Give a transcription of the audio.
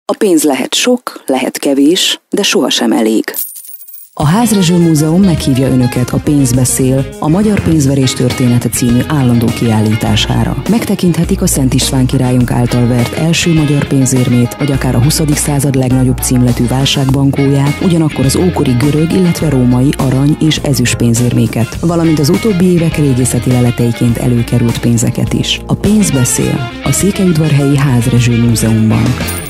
A pénz lehet sok, lehet kevés, de sohasem elég. A Házrezső Múzeum meghívja Önöket a Pénz beszél, a Magyar Pénzverés története című állandó kiállítására. Megtekinthetik a Szent István királyunk által vert első magyar pénzérmét, vagy akár a 20. század legnagyobb címletű válságbankóját, ugyanakkor az ókori görög, illetve római arany- és ezüst pénzérméket, valamint az utóbbi évek régészeti leleteiként előkerült pénzeket is. A Pénz beszél a Székelyudvarhelyi Házrezső Múzeumban.